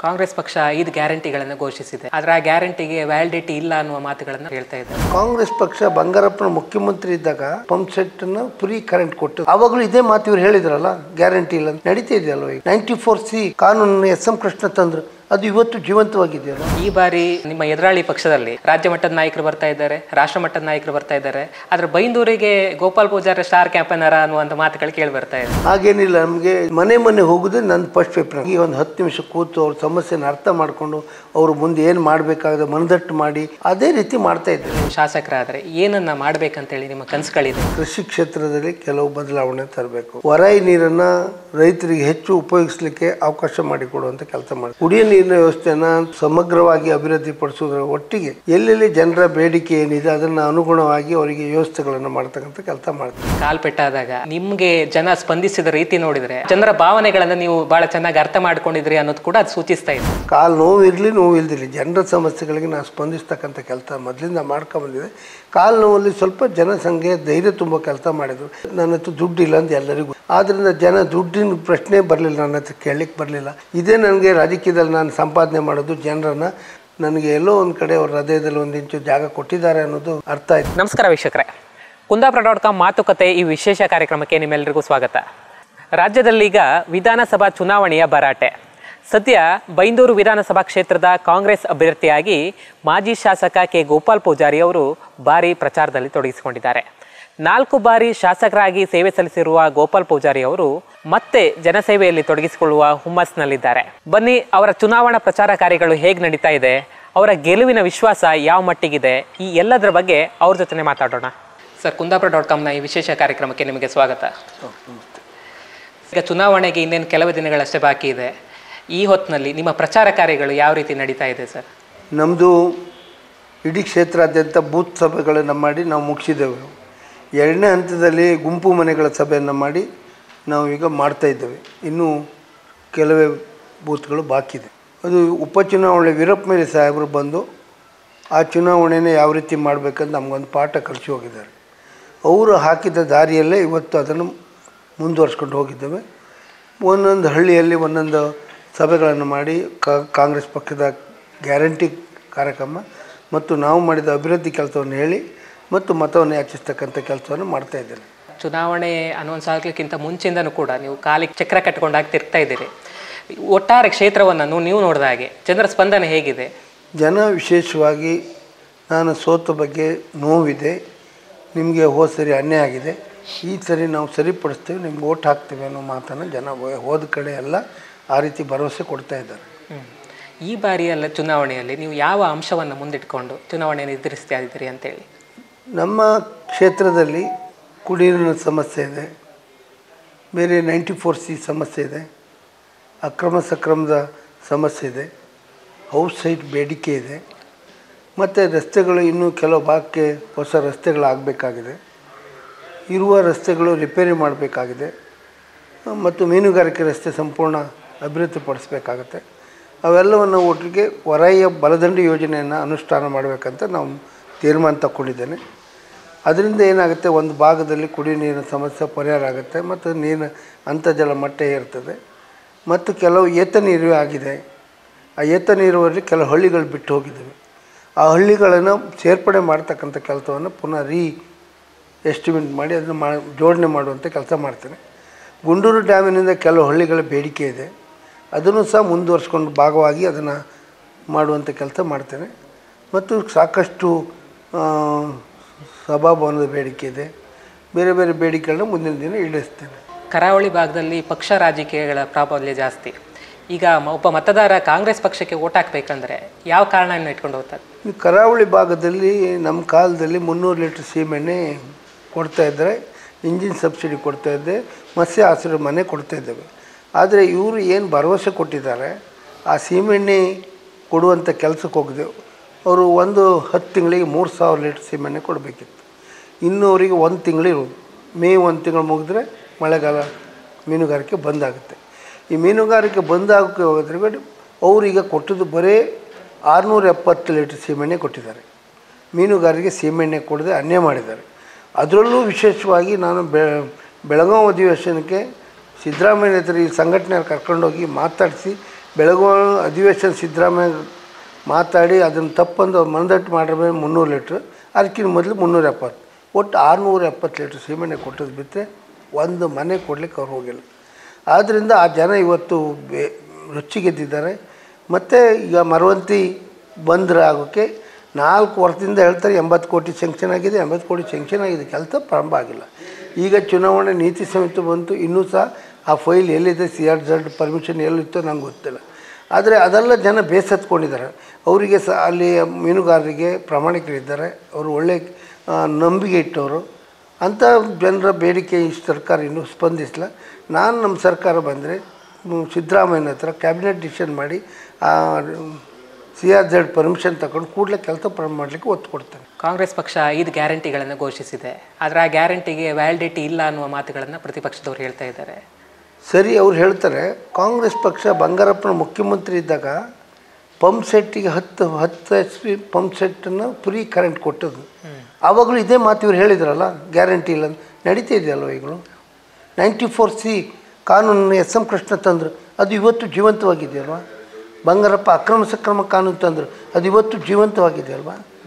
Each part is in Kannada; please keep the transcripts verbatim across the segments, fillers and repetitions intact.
ಕಾಂಗ್ರೆಸ್ ಪಕ್ಷ ಐದು ಗ್ಯಾರಂಟಿಗಳನ್ನು ಘೋಷಿಸಿದೆ. ಆದರೆ ಆ ಗ್ಯಾರಂಟಿಗೆ ವ್ಯಾಲಿಡಿಟಿ ಇಲ್ಲ ಅನ್ನುವ ಮಾತುಗಳನ್ನು ಹೇಳ್ತಾ ಇದ್ದಾರೆ. ಕಾಂಗ್ರೆಸ್ ಪಕ್ಷ ಬಂಗಾರಪ್ಪನ ಮುಖ್ಯಮಂತ್ರಿ ಇದ್ದಾಗ ಪಂಪ್ ಸೆಟ್ ಅನ್ನು ಫ್ರೀ ಕರೆಂಟ್ ಕೊಟ್ಟು ಅವಾಗಲೂ ಇದೇ ಮಾತು ಇವ್ರು ಹೇಳಿದ್ರಲ್ಲ, ಗ್ಯಾರಂಟಿ ಇಲ್ಲ ನಡೀತಾ ಇದೆಯಲ್ವ. ಈಗ ನೈಂಟಿ ಫೋರ್ ಸಿ ಕಾನೂನನ್ನು ಎಸ್ ಎಂ ಕೃಷ್ಣ ತಂದ್ರು, ಅದು ಇವತ್ತು ಜೀವಂತವಾಗಿದೆಯಲ್ಲ. ಈ ಬಾರಿ ನಿಮ್ಮ ಎದುರಾಳಿ ಪಕ್ಷದಲ್ಲಿ ರಾಜ್ಯ ಮಟ್ಟದ ನಾಯಕರು ಬರ್ತಾ ಇದ್ದಾರೆ, ರಾಷ್ಟ್ರ ಮಟ್ಟದ ನಾಯಕರು ಬರ್ತಾ ಇದ್ದಾರೆ. ಆದ್ರೆ ಬೈಂದೂರಿಗೆ ಗೋಪಾಲ್ ಪೂಜಾರಿ ಸ್ಟಾರ್ ಕ್ಯಾಂಪೇನರ ಅನ್ನುವಂಥ ಮಾತುಗಳು ಕೇಳಿ ಬರ್ತಾ ಇದೆ. ಹಾಗೇನಿಲ್ಲ, ನಮಗೆ ಮನೆ ಮನೆ ಹೋಗುದೇ ನನ್ನ ಫಸ್ಟ್ ಪೇಪರ್. ಈ ಒಂದು ಹತ್ತು ನಿಮಿಷ ಕೂತು ಅವ್ರ ಸಮಸ್ಯೆನ ಅರ್ಥ ಮಾಡಿಕೊಂಡು ಅವರು ಮುಂದೆ ಏನು ಮಾಡಬೇಕಾದ ಮನದಟ್ಟು ಮಾಡಿ ಅದೇ ರೀತಿ ಮಾಡ್ತಾ ಇದ್ದಾರೆ. ಶಾಸಕರಾದರೆ ಏನನ್ನ ಮಾಡ್ಬೇಕಂತೇಳಿ ನಿಮ್ಮ ಕನಸುಗಳಿದೆ? ಕೃಷಿ ಕ್ಷೇತ್ರದಲ್ಲಿ ಕೆಲವು ಬದಲಾವಣೆ ತರಬೇಕು. ಹೊರಾಯಿ ನೀರನ್ನ ರೈತರಿಗೆ ಹೆಚ್ಚು ಉಪಯೋಗಿಸಲಿಕ್ಕೆ ಅವಕಾಶ ಮಾಡಿಕೊಡುವಂತ ಕೆಲಸ ಮಾಡಿ, ಕುಡಿಯ ನೀರಿನ ವ್ಯವಸ್ಥೆಯನ್ನ ಸಮಗ್ರವಾಗಿ ಅಭಿವೃದ್ಧಿ ಪಡಿಸುವುದರ ಒಟ್ಟಿಗೆ ಎಲ್ಲೆಲ್ಲಿ ಜನರ ಬೇಡಿಕೆ ಏನಿದೆ ಅದನ್ನ ಅನುಗುಣವಾಗಿ ಅವರಿಗೆ ವ್ಯವಸ್ಥೆಗಳನ್ನು ಮಾಡ್ತಕ್ಕಂಥ ಕೆಲಸ ಮಾಡ್ತೀವಿ. ಕಾಲ್ಪೆಟ್ಟಾದಾಗ ನಿಮ್ಗೆ ಜನ ಸ್ಪಂದಿಸಿದ ರೀತಿ ನೋಡಿದ್ರೆ ಜನರ ಭಾವನೆಗಳನ್ನ ನೀವು ಬಹಳ ಚೆನ್ನಾಗಿ ಅರ್ಥ ಮಾಡ್ಕೊಂಡಿದ್ರಿ ಅನ್ನೋದು ಕೂಡ ಅದು ಸೂಚಿಸ್ತಾ ಇದೆ. ಕಾಲು ನೋವು ಇರಲಿ ನೋವು ಇಲ್ದಿರಲಿ ಜನರ ಸಮಸ್ಯೆಗಳಿಗೆ ನಾವು ಸ್ಪಂದಿಸ್ತಕ್ಕಂಥ ಕೆಲಸ ಮೊದಲಿಂದ ಮಾಡ್ಕೊಂಡ್ಬಂದಿದೆ. ಕಾಲು ನೋವಲ್ಲಿ ಸ್ವಲ್ಪ ಜನಸಂಖ್ಯೆ ಧೈರ್ಯ ತುಂಬ ಕೆಲಸ ಮಾಡಿದ್ರು. ನನ್ನ ಹತ್ರ ದುಡ್ಡು ಇಲ್ಲ ಅಂತ ಎಲ್ಲರಿಗೂ, ಆದ್ರಿಂದ ಜನ ದುಡ್ಡಿನ ಪ್ರಶ್ನೆ ಬರಲಿಲ್ಲ, ನನ್ನ ಹತ್ರ ಕೇಳಲಿಕ್ಕೆ ಬರಲಿಲ್ಲ. ಇದೇ ನನಗೆ ರಾಜಕೀಯದಲ್ಲಿ ನಾನು ಸಂಪಾದನೆ ಮಾಡೋದು, ಜನರನ್ನ ನನಗೆ ಎಲ್ಲೋ ಒಂದು ಕಡೆ ಅವ್ರ ಹೃದಯದಲ್ಲಿ ಒಂದು ಇಂಚು ಜಾಗ ಕೊಟ್ಟಿದ್ದಾರೆ ಅನ್ನೋದು ಅರ್ಥ ಆಯ್ತು. ನಮಸ್ಕಾರ ವೀಕ್ಷಕರೇ, ಕುಂದಾಪುರ ಡಾಟ್ ಕಾಮ್ ಮಾತುಕತೆ ಈ ವಿಶೇಷ ಕಾರ್ಯಕ್ರಮಕ್ಕೆ ನಿಮ್ಮೆಲ್ಲರಿಗೂ ಸ್ವಾಗತ. ರಾಜ್ಯದಲ್ಲೀಗ ವಿಧಾನಸಭಾ ಚುನಾವಣೆಯ ಭರಾಟೆ. ಸದ್ಯ ಬೈಂದೂರು ವಿಧಾನಸಭಾ ಕ್ಷೇತ್ರದ ಕಾಂಗ್ರೆಸ್ ಅಭ್ಯರ್ಥಿಯಾಗಿ ಮಾಜಿ ಶಾಸಕ ಕೆ ಗೋಪಾಲ್ ಪೂಜಾರಿ ಅವರು ಭಾರಿ ಪ್ರಚಾರದಲ್ಲಿ ತೊಡಗಿಸಿಕೊಂಡಿದ್ದಾರೆ. ನಾಲ್ಕು ಬಾರಿ ಶಾಸಕರಾಗಿ ಸೇವೆ ಸಲ್ಲಿಸಿರುವ ಗೋಪಾಲ್ ಪೂಜಾರಿ ಅವರು ಮತ್ತೆ ಜನಸೇವೆಯಲ್ಲಿ ತೊಡಗಿಸಿಕೊಳ್ಳುವ ಹುಮ್ಮಸ್ನಲ್ಲಿದ್ದಾರೆ. ಬನ್ನಿ, ಅವರ ಚುನಾವಣಾ ಪ್ರಚಾರ ಕಾರ್ಯಗಳು ಹೇಗೆ ನಡೀತಾ ಇದೆ, ಅವರ ಗೆಲುವಿನ ವಿಶ್ವಾಸ ಯಾವ ಮಟ್ಟಿಗಿದೆ, ಈ ಎಲ್ಲದರ ಬಗ್ಗೆ ಅವ್ರ ಜೊತೆ ಮಾತಾಡೋಣ. ಸರ್, ಕುಂದಾಪುರ ಡಾಟ್ ಕಾಮ್ನ ಈ ವಿಶೇಷ ಕಾರ್ಯಕ್ರಮಕ್ಕೆ ನಿಮಗೆ ಸ್ವಾಗತ. ಈಗ ಚುನಾವಣೆಗೆ ಇನ್ನೇನು ಕೆಲವು ದಿನಗಳಷ್ಟೇ ಬಾಕಿ ಇದೆ. ಈ ಹೊತ್ತಿನಲ್ಲಿ ನಿಮ್ಮ ಪ್ರಚಾರ ಕಾರ್ಯಗಳು ಯಾವ ರೀತಿ ನಡೀತಾ ಇದೆ ಸರ್? ನಮ್ಮದು ಇಡೀ ಕ್ಷೇತ್ರಾದ್ಯಂತ ಬೂತ್ ಸಭೆಗಳನ್ನು ಮಾಡಿ ನಾವು ಮುಗಿಸಿದ್ದೇವೆ. ಎರಡನೇ ಹಂತದಲ್ಲಿ ಗುಂಪು ಮನೆಗಳ ಸಭೆಯನ್ನು ಮಾಡಿ ನಾವು ಈಗ ಮಾಡ್ತಾಯಿದ್ದೇವೆ. ಇನ್ನೂ ಕೆಲವೇ ಬೂತ್ಗಳು ಬಾಕಿ ಇದೆ. ಅದು ಉಪಚುನಾವಣೆ ವೀರಪ್ಪ ಮೊಯ್ಲಿ ಸಾಹೇಬರು ಬಂದು ಆ ಚುನಾವಣೆನ ಯಾವ ರೀತಿ ಮಾಡಬೇಕಂತ ನಮಗೊಂದು ಪಾಠ ಕಲಿಸಿ ಹೋಗಿದ್ದಾರೆ. ಅವರು ಹಾಕಿದ ದಾರಿಯಲ್ಲೇ ಇವತ್ತು ಅದನ್ನು ಮುಂದುವರ್ಸ್ಕೊಂಡು ಹೋಗಿದ್ದೇವೆ. ಒಂದೊಂದು ಹಳ್ಳಿಯಲ್ಲಿ ಒಂದೊಂದು ಸಭೆಗಳನ್ನು ಮಾಡಿ ಕಾಂಗ್ರೆಸ್ ಪಕ್ಷದ ಗ್ಯಾರಂಟಿ ಕಾರ್ಯಕ್ರಮ ಮತ್ತು ನಾವು ಮಾಡಿದ ಅಭಿವೃದ್ಧಿ ಕೆಲಸವನ್ನು ಹೇಳಿ ಮತ್ತು ಮತವನ್ನು ಯಾಚಿಸ್ತಕ್ಕಂಥ ಕೆಲಸವನ್ನು ಮಾಡ್ತಾ ಇದ್ದೇನೆ. ಚುನಾವಣೆ ಅನೌನ್ಸ್ ಆಗಲಿಕ್ಕಿಂತ ಮುಂಚೆಯಿಂದನೂ ಕೂಡ ನೀವು ಕಾಲಿಗೆ ಚಕ್ರ ಕಟ್ಕೊಂಡಾಗಿ ತಿರ್ಗ್ತಾ ಇದ್ದೀರಿ. ಒಟ್ಟಾರೆ ಕ್ಷೇತ್ರವನ್ನು ನೀವು ನೋಡಿದ ಹಾಗೆ ಜನರ ಸ್ಪಂದನೆ ಹೇಗಿದೆ? ಜನ ವಿಶೇಷವಾಗಿ ನಾನು ಸೋತ ಬಗ್ಗೆ ನೋವಿದೆ, ನಿಮಗೆ ಹೋದ ಸರಿ ಅನ್ಯಾಯ ಆಗಿದೆ, ಈ ಸರಿ ನಾವು ಸರಿಪಡಿಸ್ತೀವಿ, ನಿಮ್ಗೆ ಓಟ್ ಹಾಕ್ತೀವಿ ಅನ್ನೋ ಮಾತನ್ನು ಜನ ಹೋದ ಕಡೆ ಎಲ್ಲ ಆ ರೀತಿ ಭರವಸೆ ಕೊಡ್ತಾ ಇದ್ದಾರೆ. ಈ ಬಾರಿಯಲ್ಲ ಚುನಾವಣೆಯಲ್ಲಿ ನೀವು ಯಾವ ಅಂಶವನ್ನು ಮುಂದಿಟ್ಕೊಂಡು ಚುನಾವಣೆಯನ್ನು ಎದುರಿಸ್ತಾ ಇದ್ದೀರಿ ಅಂತೇಳಿ? ನಮ್ಮ ಕ್ಷೇತ್ರದಲ್ಲಿ ಕುಡಿಯುವ ಸಮಸ್ಯೆ ಇದೆ, ಬೇರೆ ನೈಂಟಿ ಫೋರ್ ಸಿ ಸಮಸ್ಯೆ ಇದೆ, ಅಕ್ರಮ ಸಕ್ರಮದ ಸಮಸ್ಯೆ ಇದೆ, ಹೌಸ್ ಸೈಟ್ ಬೇಡಿಕೆ ಇದೆ, ಮತ್ತು ರಸ್ತೆಗಳು ಇನ್ನೂ ಕೆಲವು ಭಾಗಕ್ಕೆ ಹೊಸ ರಸ್ತೆಗಳಾಗಬೇಕಾಗಿದೆ, ಇರುವ ರಸ್ತೆಗಳು ರಿಪೇರಿ ಮಾಡಬೇಕಾಗಿದೆ, ಮತ್ತು ಮೀನುಗಾರಿಕೆ ರಸ್ತೆ ಸಂಪೂರ್ಣ ಅಭಿವೃದ್ಧಿಪಡಿಸಬೇಕಾಗತ್ತೆ. ಅವೆಲ್ಲವನ್ನು ಒಟ್ಟಿಗೆ ಹೊರಾಯಿಯ ಬಲದಂಡಿ ಯೋಜನೆಯನ್ನು ಅನುಷ್ಠಾನ ಮಾಡಬೇಕಂತ ನಾವು ತೀರ್ಮಾನ ತಗೊಂಡಿದ್ದೇನೆ. ಅದರಿಂದ ಏನಾಗುತ್ತೆ, ಒಂದು ಭಾಗದಲ್ಲಿ ಕುಡಿಯುವ ನೀರಿನ ಸಮಸ್ಯೆ ಪರಿಹಾರ ಆಗುತ್ತೆ ಮತ್ತು ನೀರಿನ ಅಂತರ್ಜಲ ಮಟ್ಟ ಏರ್ತದೆ. ಮತ್ತು ಕೆಲವು ಏತ ನೀರು ಆಗಿದೆ, ಆ ಏತ ನೀರುವಲ್ಲಿ ಕೆಲವು ಹಳ್ಳಿಗಳು ಬಿಟ್ಟು ಹೋಗಿದ್ದಾವೆ. ಆ ಹಳ್ಳಿಗಳನ್ನು ಸೇರ್ಪಡೆ ಮಾಡ್ತಕ್ಕಂಥ ಕೆಲಸವನ್ನು ಪುನಃ ರೀ ಎಸ್ಟಿಮೇಟ್ ಮಾಡಿ ಅದನ್ನು ಮಾ ಜೋಡಣೆ ಮಾಡುವಂಥ ಕೆಲಸ ಮಾಡ್ತೇನೆ. ಗುಂಡೂರು ಡ್ಯಾಮಿನಿಂದ ಕೆಲವು ಹಳ್ಳಿಗಳ ಬೇಡಿಕೆ ಇದೆ, ಅದನ್ನು ಸಹ ಮುಂದುವರ್ಸ್ಕೊಂಡು ಭಾಗವಾಗಿ ಅದನ್ನು ಮಾಡುವಂಥ ಕೆಲಸ ಮಾಡ್ತೇನೆ. ಮತ್ತು ಸಾಕಷ್ಟು ಸಭಾಭವನದ ಬೇಡಿಕೆ ಇದೆ, ಬೇರೆ ಬೇರೆ ಬೇಡಿಕೆಗಳನ್ನ ಮುಂದಿನ ದಿನ ಈಡೇರಿಸ್ತೇನೆ. ಕರಾವಳಿ ಭಾಗದಲ್ಲಿ ಪಕ್ಷ ರಾಜಕೀಯಗಳ ಪ್ರಾಬಲ್ಯ ಜಾಸ್ತಿ. ಈಗ ಒಬ್ಬ ಮತದಾರ ಕಾಂಗ್ರೆಸ್ ಪಕ್ಷಕ್ಕೆ ಓಟ್ ಹಾಕಬೇಕಂದ್ರೆ ಯಾವ ಕಾರಣವನ್ನು ಇಟ್ಕೊಂಡು ಹೋಗ್ತಾರೆ? ಈ ಕರಾವಳಿ ಭಾಗದಲ್ಲಿ ನಮ್ಮ ಕಾಲದಲ್ಲಿ ಮುನ್ನೂರು ಲೀಟ್ರ್ ಸೀಮೆಣ್ಣೆ ಕೊಡ್ತಾ ಇದ್ದರೆ, ಇಂಜಿನ್ ಸಬ್ಸಿಡಿ ಕೊಡ್ತಾ ಇದ್ದೆ, ಮತ್ಸ್ಯ ಹಸಿರು ಮನೆ ಕೊಡ್ತಾ ಇದ್ದೇವೆ. ಆದರೆ ಇವರು ಏನು ಭರವಸೆ ಕೊಟ್ಟಿದ್ದಾರೆ, ಆ ಸೀಮೆಣ್ಣೆ ಕೊಡುವಂಥ ಕೆಲಸಕ್ಕೆ ಹೋಗಿದ್ದೆವು. ಅವರು ಒಂದು ಹತ್ತು ತಿಂಗಳಿಗೆ ಮೂರು ಸಾವಿರ ಲೀಟ್ರ್ ಸೀಮೆಣ್ಣೆ ಕೊಡಬೇಕಿತ್ತು. ಇನ್ನೂ ಅವರಿಗೆ ಒಂದು ತಿಂಗಳಿರೋದು, ಮೇ ಒಂದು ತಿಂಗಳು ಮುಗಿದ್ರೆ ಮಳೆಗಾಲ ಮೀನುಗಾರಿಕೆ ಬಂದಾಗುತ್ತೆ. ಈ ಮೀನುಗಾರಿಕೆ ಬಂದಾಗೋಕ್ಕೆ ಹೋಗೋದ್ರಿಗೆ ಅವರೀಗ ಕೊಟ್ಟಿದ್ದು ಬರೀ ಆರುನೂರ ಎಪ್ಪತ್ತು ಲೀಟ್ರ್ ಸೀಮೆಣ್ಣೆ ಕೊಟ್ಟಿದ್ದಾರೆ. ಮೀನುಗಾರಿಗೆ ಸೀಮೆಣ್ಣೆ ಕೊಡದೆ ಅನ್ಯಾಯ ಮಾಡಿದ್ದಾರೆ. ಅದರಲ್ಲೂ ವಿಶೇಷವಾಗಿ ನಾನು ಬೆ ಬೆಳಗಾವಿ ಅಧಿವೇಶನಕ್ಕೆ ಸಿದ್ದರಾಮಯ್ಯ ಹತ್ರ ಈ ಸಂಘಟನೆ ಕರ್ಕೊಂಡೋಗಿ ಮಾತಾಡಿಸಿ ಬೆಳಗಾವಿ ಅಧಿವೇಶನ ಸಿದ್ದರಾಮಯ್ಯ ಮಾತಾಡಿ ಅದನ್ನು ತಪ್ಪಂದು ಅವ್ರು ಮನದಟ್ಟು ಮಾಡಿದ್ರೆ ಮುನ್ನೂರು ಲೀಟ್ರ್, ಅದಕ್ಕಿಂತ ಮೊದಲು ಮುನ್ನೂರ ಎಪ್ಪತ್ತು, ಒಟ್ಟು ಆರುನೂರ ಎಪ್ಪತ್ತು ಲೀಟ್ರ್ ಸೀಮೆಣ್ಣೆ ಕೊಟ್ಟದ್ದು ಬಿಟ್ಟರೆ ಒಂದು ಮನೆ ಕೊಡ್ಲಿಕ್ಕೆ ಅವ್ರು ಹೋಗಿಲ್ಲ. ಆದ್ದರಿಂದ ಆ ಜನ ಇವತ್ತು ಬೇ ರೊಚ್ಚಿಗೆದ್ದಿದ್ದಾರೆ. ಮತ್ತು ಈಗ ಮರವಂತಿ ಬಂದ್ರೆ ಆಗೋಕ್ಕೆ ನಾಲ್ಕು ವರ್ಷದಿಂದ ಹೇಳ್ತಾರೆ ಎಂಬತ್ತು ಕೋಟಿ ಸ್ಯಾಂಕ್ಷನ್ ಆಗಿದೆ, ಎಂಬತ್ತು ಕೋಟಿ ಸ್ಯಾಂಕ್ಷನ್ ಆಗಿದೆ, ಕೆಲಸ ಪ್ರಾರಂಭ ಆಗಿಲ್ಲ. ಈಗ ಚುನಾವಣೆ ನೀತಿ ಸಮಿತಿ ಬಂತು, ಇನ್ನೂ ಸಹ ಆ ಫೈಲ್ ಎಲ್ಲಿದೆ, ಸಿ ಆರ್ ಝಡ್ ಪರ್ಮಿಷನ್ ಎಲ್ಲಿತ್ತೋ ನಂಗೆ ಗೊತ್ತಿಲ್ಲ. ಆದರೆ ಅದೆಲ್ಲ ಜನ ಬೇಸತ್ಕೊಂಡಿದ್ದಾರೆ. ಅವರಿಗೆ ಸಹ ಅಲ್ಲಿ ಮೀನುಗಾರರಿಗೆ ಪ್ರಾಮಾಣಿಕರಿದ್ದಾರೆ, ಅವರು ಒಳ್ಳೆ ನಂಬಿಕೆ ಇಟ್ಟವರು. ಅಂಥ ಜನರ ಬೇಡಿಕೆ ಈ ಸರ್ಕಾರ ಇನ್ನೂ ಸ್ಪಂದಿಸಿಲ್ಲ. ನಾನು ನಮ್ಮ ಸರ್ಕಾರ ಬಂದರೆ ಸಿದ್ದರಾಮಯ್ಯನ ಹತ್ರ ಕ್ಯಾಬಿನೆಟ್ ಡಿಸಿಷನ್ ಮಾಡಿ ಸಿ ಆರ್ ಝಡ್ ಪರ್ಮಿಷನ್ ತಗೊಂಡು ಕೂಡಲೇ ಕೆಲಸ ಪ್ರಾರಂಭ ಮಾಡಲಿಕ್ಕೆ ಒತ್ತು ಕೊಡ್ತಾರೆ. ಕಾಂಗ್ರೆಸ್ ಪಕ್ಷ ಐದು ಗ್ಯಾರಂಟಿಗಳನ್ನು ಘೋಷಿಸಿದೆ, ಆದರೆ ಆ ಗ್ಯಾರಂಟಿಗೆ ವ್ಯಾಲಿಡಿಟಿ ಇಲ್ಲ ಅನ್ನುವ ಮಾತುಗಳನ್ನು ಪ್ರತಿಪಕ್ಷದವರು ಹೇಳ್ತಾ ಇದ್ದಾರೆ. ಸರಿ, ಅವ್ರು ಹೇಳ್ತಾರೆ. ಕಾಂಗ್ರೆಸ್ ಪಕ್ಷ ಬಂಗಾರಪ್ಪನ ಮುಖ್ಯಮಂತ್ರಿ ಇದ್ದಾಗ ಪಂಪ್ ಸೆಟ್ಟಿಗೆ ಹತ್ತು ಹತ್ತು ಎಚ್ ಪಿ ಪಂಪ್ ಸೆಟ್ಟನ್ನು ಫ್ರೀ ಕರೆಂಟ್ ಕೊಟ್ಟದ್ದು. ಆವಾಗಲೂ ಇದೇ ಮಾತು ಇವ್ರು ಹೇಳಿದ್ರಲ್ಲ, ಗ್ಯಾರಂಟಿ ಇಲ್ಲ ನಡೀತಾ ಇದೆಯಲ್ವ. ಈಗಲೂ ನೈಂಟಿ ಫೋರ್ ಸಿ ಕಾನೂನನ್ನು ಎಸ್ ಎಂ ಕೃಷ್ಣ ತಂದರು, ಅದು ಇವತ್ತು ಜೀವಂತವಾಗಿದೆಯಲ್ವ. ಬಂಗಾರಪ್ಪ ಅಕ್ರಮ ಸಕ್ರಮ ಕಾನೂನು ತಂದರು, ಅದು ಇವತ್ತು ಜೀವಂತವಾಗಿದೆಯಲ್ವ.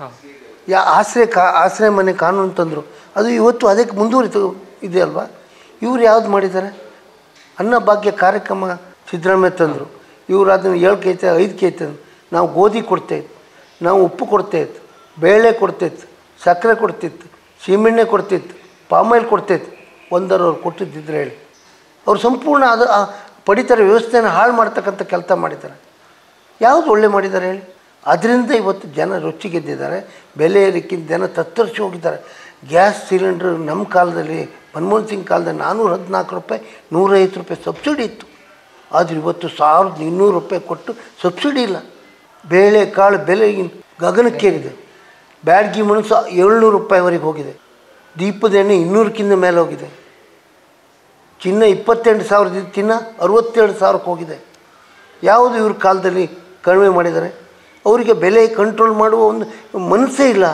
ಯಾ ಆಶ್ರಯ ಕಾ ಆಶ್ರಯ ಮನೆ ಕಾನೂನು ತಂದರು, ಅದು ಇವತ್ತು ಅದಕ್ಕೆ ಮುಂದುವರಿತು ಇದೆಯಲ್ವ. ಇವ್ರು ಯಾವ್ದು ಮಾಡಿದ್ದಾರೆ? ಅನ್ನಭಾಗ್ಯ ಕಾರ್ಯಕ್ರಮ ಸಿದ್ದರಾಮಯ್ಯ ತಂದರು, ಇವರು ಅದನ್ನು ಏಳು ಕೆ ಜಿ ಐದು ಕೆ ಜಿ ನಾವು ಗೋಧಿ ಕೊಡ್ತಾಯಿತ್ತು, ನಾವು ಉಪ್ಪು ಕೊಡ್ತಾಯಿತ್ತು, ಬೇಳೆ ಕೊಡ್ತಾಯಿತ್ತು, ಸಕ್ಕರೆ ಕೊಡ್ತಿತ್ತು, ಸೀಮೆಣ್ಣೆ ಕೊಡ್ತಿತ್ತು, ಪಾಮಾಯಿಲ್ ಕೊಡ್ತಾಯಿತ್ತು. ಒಂದರ ಅವ್ರು ಕೊಟ್ಟಿದ್ದಿದ್ರೆ ಹೇಳಿ. ಅವ್ರು ಸಂಪೂರ್ಣ ಅದು ಪಡಿತರ ವ್ಯವಸ್ಥೆಯನ್ನು ಹಾಳು ಮಾಡ್ತಕ್ಕಂಥ ಕೆಲಸ ಮಾಡಿದ್ದಾರೆ. ಯಾವುದು ಒಳ್ಳೆ ಮಾಡಿದ್ದಾರೆ ಹೇಳಿ? ಅದರಿಂದ ಇವತ್ತು ಜನ ರುಚಿಗೆದ್ದಿದ್ದಾರೆ. ಬೆಲೆ ಏರಿಕೆಯಿಂದ ಜನ ತತ್ತರಿಸಿ ಹೋಗಿದ್ದಾರೆ. ಗ್ಯಾಸ್ ಸಿಲಿಂಡ್ರ್ ನಮ್ಮ ಕಾಲದಲ್ಲಿ ಮನಮೋಹನ್ ಸಿಂಗ್ ಕಾಲದಲ್ಲಿ ನಾನ್ನೂರ ಹದಿನಾಲ್ಕು ರೂಪಾಯಿ ನೂರೈವತ್ತು ರೂಪಾಯಿ ಸಬ್ಸಿಡಿ ಇತ್ತು. ಆದರೆ ಇವತ್ತು ಸಾವಿರದ ಇನ್ನೂರು ರೂಪಾಯಿ ಕೊಟ್ಟು ಸಬ್ಸಿಡಿ ಇಲ್ಲ. ಬೇಳೆ ಕಾಳು ಬೆಲೆ ಗಗನಕ್ಕೇರಿದೆ. ಬ್ಯಾಡ್ಗಿ ಮೆಣಸು ಏಳ್ನೂರು ರೂಪಾಯಿವರೆಗೆ ಹೋಗಿದೆ. ದೀಪದ ಎಣ್ಣೆ ಇನ್ನೂರಕ್ಕಿಂತ ಮೇಲೆ ಹೋಗಿದೆ. ಚಿನ್ನ ಇಪ್ಪತ್ತೆಂಟು ಸಾವಿರದ ಚಿನ್ನ ಅರವತ್ತೆರಡು ಸಾವಿರಕ್ಕೆ ಹೋಗಿದೆ. ಯಾವುದು ಇವ್ರ ಕಾಲದಲ್ಲಿ ಕಡಿಮೆ ಮಾಡಿದ್ದಾರೆ? ಅವರಿಗೆ ಬೆಲೆ ಕಂಟ್ರೋಲ್ ಮಾಡುವ ಒಂದು ಮನಸ್ಸೇ ಇಲ್ಲ.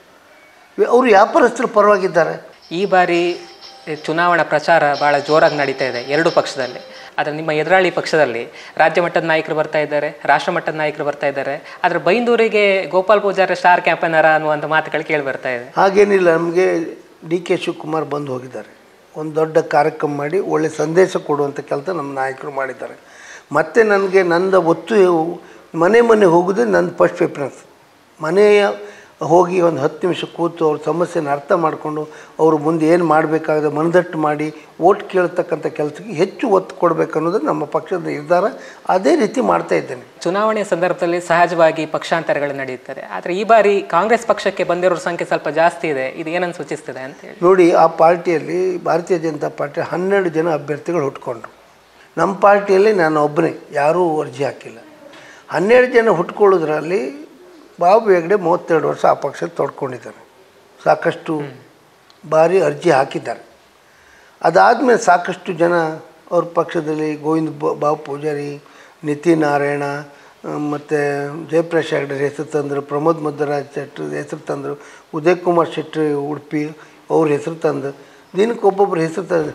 ಅವರು ವ್ಯಾಪಾರಸ್ಥರು ಪರವಾಗಿದ್ದಾರೆ. ಈ ಬಾರಿ ಚುನಾವಣಾ ಪ್ರಚಾರ ಭಾಳ ಜೋರಾಗಿ ನಡೀತಾ ಇದೆ ಎರಡು ಪಕ್ಷದಲ್ಲಿ. ಆದರೆ ನಿಮ್ಮ ಎದುರಾಳಿ ಪಕ್ಷದಲ್ಲಿ ರಾಜ್ಯ ಮಟ್ಟದ ನಾಯಕರು ಬರ್ತಾ ಇದ್ದಾರೆ, ರಾಷ್ಟ್ರ ಮಟ್ಟದ ನಾಯಕರು ಬರ್ತಾ ಇದ್ದಾರೆ. ಆದರೆ ಬೈಂದೂರಿಗೆ ಗೋಪಾಲ್ ಪೂಜಾರಿ ಸ್ಟಾರ್ ಕ್ಯಾಂಪೇನರ ಅನ್ನುವಂಥ ಮಾತುಗಳು ಕೇಳಿ ಬರ್ತಾ ಇದೆ. ಹಾಗೇನಿಲ್ಲ. ನಮಗೆ ಡಿ ಕೆ ಶಿವಕುಮಾರ್ ಬಂದು ಹೋಗಿದ್ದಾರೆ. ಒಂದು ದೊಡ್ಡ ಕಾರ್ಯಕ್ರಮ ಮಾಡಿ ಒಳ್ಳೆ ಸಂದೇಶ ಕೊಡುವಂಥ ಕೆಲಸ ನಮ್ಮ ನಾಯಕರು ಮಾಡಿದ್ದಾರೆ. ಮತ್ತು ನನಗೆ ನನ್ನ ಒತ್ತು ಮನೆ ಮನೆ ಹೋಗೋದೇ ನನ್ನ ಫಸ್ಟ್ ಪ್ರಿಫರೆನ್ಸ್. ಮನೆಯ ಹೋಗಿ ಒಂದು ಹತ್ತು ನಿಮಿಷ ಕೂತು ಅವ್ರ ಸಮಸ್ಯೆನ ಅರ್ಥ ಮಾಡಿಕೊಂಡು ಅವರು ಮುಂದೆ ಏನು ಮಾಡಬೇಕಾಗಿದೆ ಮನದಟ್ಟು ಮಾಡಿ ಓಟ್ ಕೇಳ್ತಕ್ಕಂಥ ಕೆಲಸಕ್ಕೆ ಹೆಚ್ಚು ಒತ್ತು ಕೊಡಬೇಕು ಅನ್ನೋದು ನಮ್ಮ ಪಕ್ಷದ ನಿರ್ಧಾರ. ಅದೇ ರೀತಿ ಮಾಡ್ತಾ ಇದ್ದೇನೆ. ಚುನಾವಣೆಯ ಸಂದರ್ಭದಲ್ಲಿ ಸಹಜವಾಗಿ ಪಕ್ಷಾಂತರಗಳು ನಡೆಯುತ್ತದೆ. ಆದರೆ ಈ ಬಾರಿ ಕಾಂಗ್ರೆಸ್ ಪಕ್ಷಕ್ಕೆ ಬಂದಿರೋ ಸಂಖ್ಯೆ ಸ್ವಲ್ಪ ಜಾಸ್ತಿ ಇದೆ. ಇದು ಏನನ್ನು ಸೂಚಿಸ್ತದೆ ಅಂತೇಳಿ ನೋಡಿ. ಆ ಪಾರ್ಟಿಯಲ್ಲಿ ಭಾರತೀಯ ಜನತಾ ಪಾರ್ಟಿ ಹನ್ನೆರಡು ಜನ ಅಭ್ಯರ್ಥಿಗಳು ಹುಟ್ಕೊಂಡ್ರು. ನಮ್ಮ ಪಾರ್ಟಿಯಲ್ಲಿ ನಾನು ಒಬ್ಬನೇ, ಯಾರೂ ಅರ್ಜಿ ಹಾಕಿಲ್ಲ. ಹನ್ನೆರಡು ಜನ ಹುಟ್ಕೊಳ್ಳೋದ್ರಲ್ಲಿ ಬಾಬು ಹೆಗ್ಡೆ ಮೂವತ್ತೆರಡು ವರ್ಷ ಆ ಪಕ್ಷಕ್ಕೆ ತೊಡ್ಕೊಂಡಿದ್ದಾರೆ. ಸಾಕಷ್ಟು ಬಾರಿ ಅರ್ಜಿ ಹಾಕಿದ್ದಾರೆ. ಅದಾದಮೇಲೆ ಸಾಕಷ್ಟು ಜನ ಅವ್ರ ಪಕ್ಷದಲ್ಲಿ ಗೋವಿಂದ ಬಾಬು ಪೂಜಾರಿ, ನಿತಿನ್ ನಾರಾಯಣ ಮತ್ತು ಜಯಪ್ರಕಾಶ್ ಹೆಗ್ಡೆ ಹೆಸರು ತಂದರು, ಪ್ರಮೋದ್ ಮಧ್ವರಾಜ್ ಶೆಟ್ಟಿ ಹೆಸರು ತಂದರು, ಉದಯ್ ಕುಮಾರ್ ಶೆಟ್ಟಿ ಉಡುಪಿ ಅವ್ರ ಹೆಸರು ತಂದು, ದಿನಕ್ಕೆ ಒಬ್ಬೊಬ್ಬರು ಹೆಸರು ತಂದು,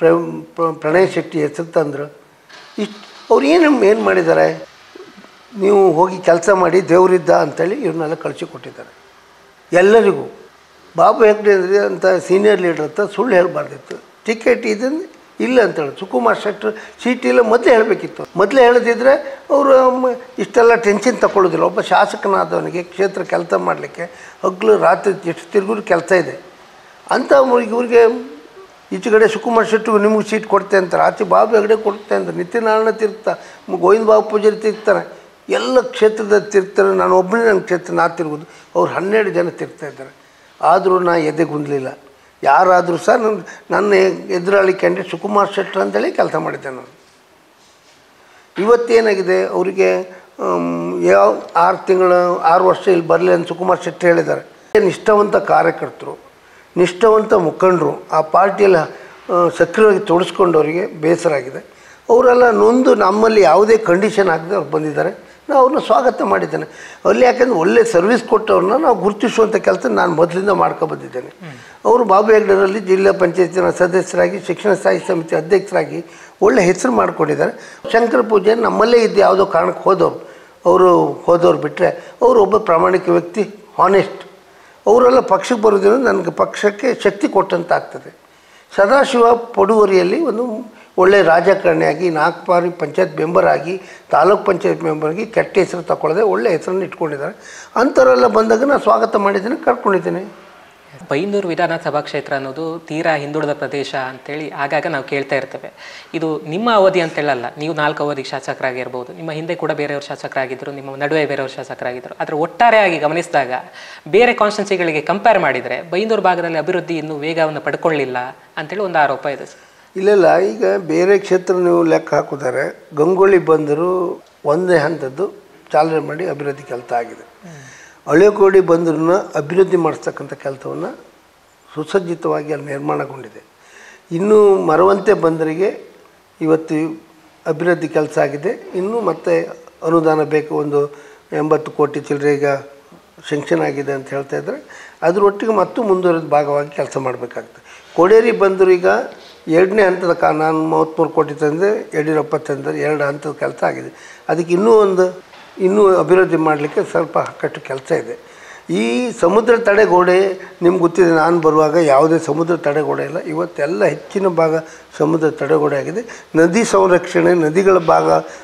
ಪ್ರಣಯ್ ಶೆಟ್ಟಿ ಹೆಸರು ತಂದರು. ಇಷ್ಟು ಅವ್ರು ಏನು ಏನು ಮಾಡಿದ್ದಾರೆ? ನೀವು ಹೋಗಿ ಕೆಲಸ ಮಾಡಿ ದೇವರಿದ್ದ ಅಂಥೇಳಿ ಇವ್ರನ್ನೆಲ್ಲ ಕಳಿಸಿಕೊಟ್ಟಿದ್ದಾರೆ ಎಲ್ಲರಿಗೂ. ಬಾಬು ಹೆಗ್ಡೆ ಅಂದರೆ ಅಂತ ಸೀನಿಯರ್ ಲೀಡರ್ ಅಂತ ಸುಳ್ಳು ಹೇಳಬಾರ್ದಿತ್ತು. ಟಿಕೆಟ್ ಇದನ್ನು ಇಲ್ಲ ಅಂತೇಳಿ ಸುಕುಮಾರ್ ಶೆಟ್ಟರ್ ಸೀಟ್ ಇಲ್ಲ ಮೊದಲೇ ಹೇಳಬೇಕಿತ್ತು. ಮೊದಲೇ ಹೇಳದಿದ್ದರೆ ಅವರು ಇಷ್ಟೆಲ್ಲ ಟೆನ್ಷನ್ ತಗೊಳ್ಳೋದಿಲ್ಲ. ಒಬ್ಬ ಶಾಸಕನಾದವನಿಗೆ ಕ್ಷೇತ್ರ ಕೆಲಸ ಮಾಡಲಿಕ್ಕೆ ಹಗಲು ರಾತ್ರಿ ಎಷ್ಟು ತಿರುಗಿದ್ರು ಕೆಲಸ ಇದೆ ಅಂತ ಇವ್ರಿಗೆ ಈಚೆಗಡೆ ಸುಕುಮಾರ್ ಶೆಟ್ಟಿಗೂ ನಿಮಗೆ ಸೀಟ್ ಕೊಡ್ತೆ ಅಂತಾರೆ, ಆಚೆ ಬಾಬು ಹೆಗ್ಡೆ ಕೊಡ್ತೆ ಅಂತಾರೆ, ನಿತಿನ್ ನಾರಾಯಣ ತಿರುಗ್ತಾ, ಗೋವಿಂದ ಬಾಬು ಪೂಜಾರಿ ತಿರುಗ್ತಾರೆ, ಎಲ್ಲ ಕ್ಷೇತ್ರದ ತಿರುಗ್ತಾರೆ. ನಾನು ಒಬ್ಬನೇ ನನ್ನ ಕ್ಷೇತ್ರ ನಾ ತಿರುಗೋದು. ಅವ್ರು ಹನ್ನೆರಡು ಜನ ತಿರುಗ್ತಾ ಇದ್ದಾರೆ. ಆದರೂ ನಾ ಎದೆಗುಂದಲಿಲ್ಲ. ಯಾರಾದರೂ ಸಹ ನನ್ನ ನನ್ನ ಎದುರಾಳಿ ಕ್ಯಾಂಡಿಡೇಟ್ ಸುಕುಮಾರ್ ಶೆಟ್ಟರ್ ಅಂತೇಳಿ ಕೆಲಸ ಮಾಡಿದ್ದೆ ನಾನು. ಇವತ್ತೇನಾಗಿದೆ, ಅವರಿಗೆ ಯಾವ ಆರು ತಿಂಗಳ ಆರು ವರ್ಷ ಇಲ್ಲಿ ಬರಲಿ ಅಂತ ಸುಕುಮಾರ್ ಶೆಟ್ಟಿ ಹೇಳಿದ್ದಾರೆ. ನಿಷ್ಠಾವಂತ ಕಾರ್ಯಕರ್ತರು, ನಿಷ್ಠಾವಂತ ಮುಖಂಡರು ಆ ಪಾರ್ಟಿಯಲ್ಲಿ ಸಕ್ರಿಯವಾಗಿ ತೊಡಸ್ಕೊಂಡವರಿಗೆ ಬೇಸರ ಆಗಿದೆ. ಅವರೆಲ್ಲ ನೊಂದು ನಮ್ಮಲ್ಲಿ ಯಾವುದೇ ಕಂಡೀಷನ್ ಆಗದೆ ಅವ್ರು ಬಂದಿದ್ದಾರೆ. ನಾನು ಅವ್ರನ್ನ ಸ್ವಾಗತ ಮಾಡಿದ್ದೇನೆ. ಅಲ್ಲಿ ಯಾಕೆಂದರೆ ಒಳ್ಳೆ ಸರ್ವಿಸ್ ಕೊಟ್ಟವ್ರನ್ನ ನಾವು ಗುರುತಿಸುವಂಥ ಕೆಲಸ ನಾನು ಮೊದಲಿಂದ ಮಾಡ್ಕೊಬಂದಿದ್ದೇನೆ. ಅವರು ಬಾಬು ಹೆಗ್ಡೆರಲ್ಲಿ ಜಿಲ್ಲಾ ಪಂಚಾಯತಿನ ಸದಸ್ಯರಾಗಿ, ಶಿಕ್ಷಣ ಸ್ಥಾಯಿ ಸಮಿತಿ ಅಧ್ಯಕ್ಷರಾಗಿ ಒಳ್ಳೆ ಹೆಸರು ಮಾಡ್ಕೊಂಡಿದ್ದಾರೆ. ಶಂಕರ ಪೂಜೆ ನಮ್ಮಲ್ಲೇ ಇದ್ದು ಯಾವುದೋ ಕಾರಣಕ್ಕೆ ಹೋದವರು, ಅವರು ಹೋದವ್ರು ಬಿಟ್ಟರೆ ಅವರು ಒಬ್ಬ ಪ್ರಾಮಾಣಿಕ ವ್ಯಕ್ತಿ, ಹಾನೆಸ್ಟ್. ಅವರೆಲ್ಲ ಪಕ್ಷಕ್ಕೆ ಬರೋದ್ರಿಂದ ನನಗೆ ಪಕ್ಷಕ್ಕೆ ಶಕ್ತಿ ಕೊಟ್ಟಂತ ಆಗ್ತದೆ. ಸದಾಶಿವ ಪಡುವರಿಯಲ್ಲಿ ಒಂದು ಒಳ್ಳೆಯ ರಾಜಕಾರಣಿಯಾಗಿ ನಾಲ್ಕು ಬಾರಿ ಪಂಚಾಯತ್ ಮೆಂಬರ್ ಆಗಿ ತಾಲೂಕ್ ಪಂಚಾಯತ್ ಮೆಂಬರ್ಗೆ ಕೆಟ್ಟ ಹೆಸರು ತಗೊಳ್ಳದೆ ಒಳ್ಳೆ ಹೆಸರನ್ನು ಇಟ್ಕೊಂಡಿದ್ದಾರೆ. ಅಂಥವರೆಲ್ಲ ಬಂದಾಗ ನಾನು ಸ್ವಾಗತ ಮಾಡಿದ್ದೀನಿ, ಕರ್ಕೊಂಡಿದ್ದೀನಿ. ಬೈಂದೂರು ವಿಧಾನಸಭಾ ಕ್ಷೇತ್ರ ಅನ್ನೋದು ತೀರಾ ಹಿಂದುಳಿದ ಪ್ರದೇಶ ಅಂತೇಳಿ ಆಗಾಗ ನಾವು ಕೇಳ್ತಾ ಇರ್ತೇವೆ. ಇದು ನಿಮ್ಮ ಅವಧಿ ಅಂತೇಳಲ್ಲ, ನೀವು ನಾಲ್ಕು ಅವಧಿ ಶಾಸಕರಾಗಿರ್ಬೋದು, ನಿಮ್ಮ ಹಿಂದೆ ಕೂಡ ಬೇರೆಯವರು ಶಾಸಕರಾಗಿದ್ದರು, ನಿಮ್ಮ ನಡುವೆ ಬೇರೆಯವರು ಶಾಸಕರಾಗಿದ್ದರು. ಆದರೆ ಒಟ್ಟಾರೆಯಾಗಿ ಗಮನಿಸಿದಾಗ ಬೇರೆ ಕಾನ್ಸ್ಟಿಟ್ಯೂನ್ಸಿಗಳಿಗೆ ಕಂಪೇರ್ ಮಾಡಿದರೆ ಬೈಂದೂರು ಭಾಗದಲ್ಲಿ ಅಭಿವೃದ್ಧಿ ಇನ್ನೂ ವೇಗವನ್ನು ಪಡ್ಕೊಳ್ಳಿಲ್ಲ ಅಂತೇಳಿ ಒಂದು ಆರೋಪ ಇದೆ ಸರ್. ಇಲ್ಲ, ಈಗ ಬೇರೆ ಕ್ಷೇತ್ರ ನೀವು ಲೆಕ್ಕ ಹಾಕಿದರೆ ಗಂಗೊಳ್ಳಿ ಬಂದರು ಒಂದೇ ಹಂತದ್ದು ಚಾಲನೆ ಮಾಡಿ ಅಭಿವೃದ್ಧಿ ಕೆಲಸ ಆಗಿದೆ. ಹಳೆಕೋಡಿ ಬಂದರನ್ನ ಅಭಿವೃದ್ಧಿ ಮಾಡಿಸ್ತಕ್ಕಂಥ ಕೆಲಸವನ್ನು ಸುಸಜ್ಜಿತವಾಗಿ ಅಲ್ಲಿ ನಿರ್ಮಾಣಗೊಂಡಿದೆ. ಇನ್ನು ಮರವಂತೆ ಬಂದರಿಗೆ ಇವತ್ತು ಅಭಿವೃದ್ಧಿ ಕೆಲಸ ಆಗಿದೆ. ಇನ್ನೂ ಮತ್ತೆ ಅನುದಾನ ಬೇಕು, ಒಂದು ಎಂಬತ್ತು ಕೋಟಿ ಚಿಲ್ಲರೆ ಈಗ ಶಂಕ್ಷನ್ ಆಗಿದೆ ಅಂತ ಹೇಳ್ತಾ ಇದ್ದಾರೆ. ಅದರೊಟ್ಟಿಗೆ ಮತ್ತು ಮುಂದುವರೆದ ಭಾಗವಾಗಿ ಕೆಲಸ ಮಾಡಬೇಕಾಗ್ತದೆ. ಕೋಡೇರಿ ಬಂದರು ಈಗ ಎರಡನೇ ಹಂತದ ಕಾ ನಾನು ಮೂವತ್ತ್ಮೂರು ಕೋಟಿ ತಂದೆ, ಯಡಿಯೂರಪ್ಪ ತಂದರೆ ಎರಡು ಹಂತದ ಕೆಲಸ ಆಗಿದೆ. ಅದಕ್ಕೆ ಇನ್ನೂ ಒಂದು ಇನ್ನೂ ಅಭಿವೃದ್ಧಿ ಮಾಡಲಿಕ್ಕೆ ಸ್ವಲ್ಪ ಕಟ್ಟು ಕೆಲಸ ಇದೆ. ಈ ಸಮುದ್ರ ತಡೆಗೋಡೆ ನಿಮ್ಗೆ ಗೊತ್ತಿದೆ, ನಾನು ಬರುವಾಗ ಯಾವುದೇ ಸಮುದ್ರ ತಡೆಗೋಡೆ ಇಲ್ಲ. ಇವತ್ತೆಲ್ಲ ಹೆಚ್ಚಿನ ಭಾಗ ಸಮುದ್ರ ತಡೆಗೋಡೆ ಆಗಿದೆ. ನದಿ ಸಂರಕ್ಷಣೆ, ನದಿಗಳ ಭಾಗ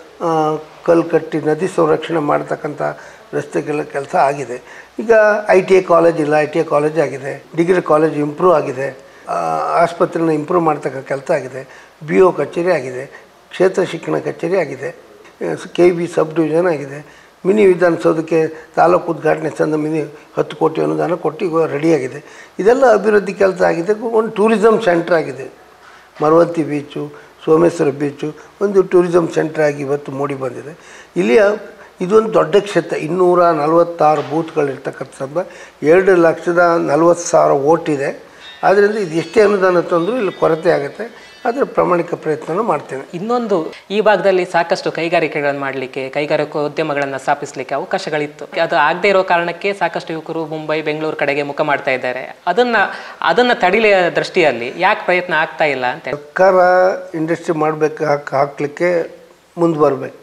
ಕಲ್ಲು ಕಟ್ಟಿ ನದಿ ಸಂರಕ್ಷಣೆ ಮಾಡ್ತಕ್ಕಂಥ ರಸ್ತೆಗಳ ಕೆಲಸ ಆಗಿದೆ. ಈಗ ಐ ಟಿ ಐ ಕಾಲೇಜ್ ಇಲ್ಲ, ಐ ಟಿ ಐ ಕಾಲೇಜ್ ಆಗಿದೆ. ಡಿಗ್ರಿ ಕಾಲೇಜ್ ಇಂಪ್ರೂವ್ ಆಗಿದೆ. ಆಸ್ಪತ್ರೆನ ಇಂಪ್ರೂವ್ ಮಾಡ್ತಕ್ಕಂಥ ಕೆಲಸ ಆಗಿದೆ. ಬಿ ಒ ಕಚೇರಿ ಆಗಿದೆ. ಕ್ಷೇತ್ರ ಶಿಕ್ಷಣ ಕಚೇರಿ ಆಗಿದೆ. ಕೆ ಬಿ ಸಬ್ ಡಿವಿಷನ್ ಆಗಿದೆ. ಮಿನಿ ವಿಧಾನಸೌಧಕ್ಕೆ ತಾಲೂಕು ಉದ್ಘಾಟನೆ ಸಂದ ಮಿನಿ ಹತ್ತು ಕೋಟಿ ಅನುದಾನ ಕೊಟ್ಟು ಈಗ ರೆಡಿಯಾಗಿದೆ. ಇದೆಲ್ಲ ಅಭಿವೃದ್ಧಿ ಕೆಲಸ ಆಗಿದೆ. ಒಂದು ಟೂರಿಸಮ್ ಸೆಂಟ್ರ್ ಆಗಿದೆ. ಮರವಂತಿ ಬೀಚು, ಸೋಮೇಶ್ವರ ಬೀಚು ಒಂದು ಟೂರಿಸಮ್ ಸೆಂಟ್ರ್ ಆಗಿ ಇವತ್ತು ಮೂಡಿ ಬಂದಿದೆ. ಇಲ್ಲಿಯ ಇದೊಂದು ದೊಡ್ಡ ಕ್ಷೇತ್ರ. ಇನ್ನೂರ ನಲವತ್ತಾರು ಬೂತ್ಗಳಿರ್ತಕ್ಕಂಥ ಸಂಬ ಎರಡು ಲಕ್ಷದ ನಲ್ವತ್ತು ಸಾವಿರ ಓಟ್ ಇದೆ. ಆದ್ದರಿಂದ ಇದು ಎಷ್ಟೇ ಅನುದಾನ ತಂದರೂ ಇಲ್ಲಿ ಕೊರತೆ ಆಗುತ್ತೆ. ಅದರ ಪ್ರಾಮಾಣಿಕ ಪ್ರಯತ್ನ ಮಾಡ್ತೇನೆ. ಇನ್ನೊಂದು, ಈ ಭಾಗದಲ್ಲಿ ಸಾಕಷ್ಟು ಕೈಗಾರಿಕೆಗಳನ್ನು ಮಾಡಲಿಕ್ಕೆ, ಕೈಗಾರಿಕೋದ್ಯಮಗಳನ್ನು ಸ್ಥಾಪಿಸಲಿಕ್ಕೆ ಅವಕಾಶಗಳಿತ್ತು. ಅದು ಆಗದೇ ಇರೋ ಕಾರಣಕ್ಕೆ ಸಾಕಷ್ಟು ಯುವಕರು ಮುಂಬೈ, ಬೆಂಗಳೂರು ಕಡೆಗೆ ಮುಖ ಮಾಡ್ತಾ ಇದ್ದಾರೆ. ಅದನ್ನು ಅದನ್ನು ತಡಿಲಿಯ ದೃಷ್ಟಿಯಲ್ಲಿ ಯಾಕೆ ಪ್ರಯತ್ನ ಆಗ್ತಾ ಇಲ್ಲ ಅಂತ? ಸರ್ಕಾರ ಇಂಡಸ್ಟ್ರಿ ಮಾಡಬೇಕು, ಹಾಕಿ ಹಾಕಲಿಕ್ಕೆ ಮುಂದೆ ಬರಬೇಕು.